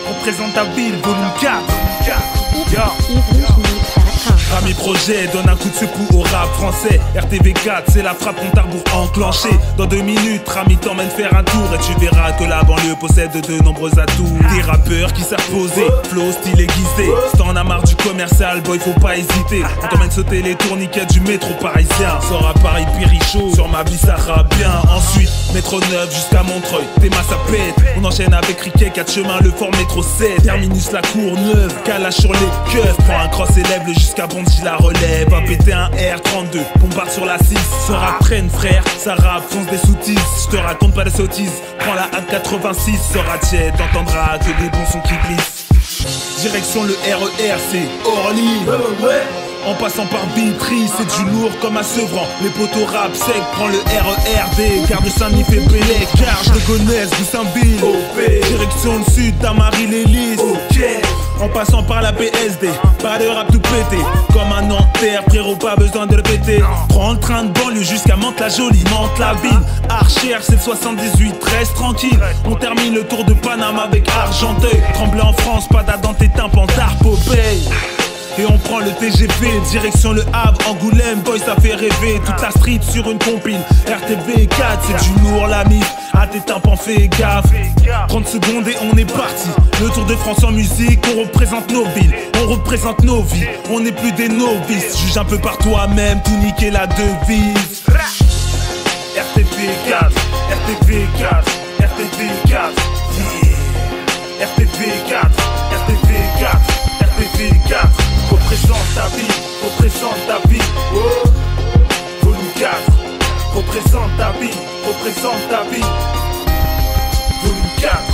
représente ta ville, volume 4. Rami Projet donne un coup de secours au rap français. RTV4, c'est la frappe comptable pour enclencher. Dans 2 minutes, Rami t'emmène faire un tour et tu verras que la banlieue possède de nombreux atouts. Des rappeurs qui savent poser, flow style aiguisé. Si t'en as marre du commercial, boy, faut pas hésiter. On t'emmène sauter les tourniquets du métro parisien. Sors à Paris, Pirichaud, sur ma vie ça rappe bien. Ensuite, métro 9 jusqu'à Montreuil, tes masses ça pète. On enchaîne avec Riquet, 4 chemins, le fort métro 7. Terminus la Courneuve, calage sur les keufs. Prends un cross et lève-le jusqu'à Bondy, la relève. Va péter un R32, bombarde sur la 6. Ce rap traîne frère, ça rappe, fonce des sottises. Je te raconte pas de sottises, prends la A86. Sors à Tiet, t'entendras que des bons sons qui glissent. Direction le RER, c'est Orly. En passant par Vitry, c'est du lourd comme à Sevran. Les poteaux rap sec, prends le RERD. Gare de Saint-Denis fait Bélec, Garges de Gonesse, Goussainville. Direction le sud, Tamari-les-Lys. En passant par la PSD, pas de rap tout pété. Comme un Nanterre, frérot, pas besoin de répéter. Prends le train de banlieue jusqu'à Mantes-la-Jolie, Mantes-la-Ville. Archer, c'est le 78, 13 tranquille. On termine le tour de Paname avec Argenteuil. Tremblay en France, pas date dans tes tympans, Tarpopey. Et on prend le TGV, direction le Havre, Angoulême, boy ça fait rêver. Toute la street sur une compile, RTV4 c'est du lourd la mif. À tes tympans fais gaffe. 30 secondes et on est parti. Le Tour de France en musique, on représente nos villes, on représente nos vies. On n'est plus des novices, juge un peu par toi-même, tout niquer la devise. RTV4, RTV4, RTV4, RTV4, RTV4, RTV4. Représente ta vie, oh. Volume 4, représente ta vie, volume 4.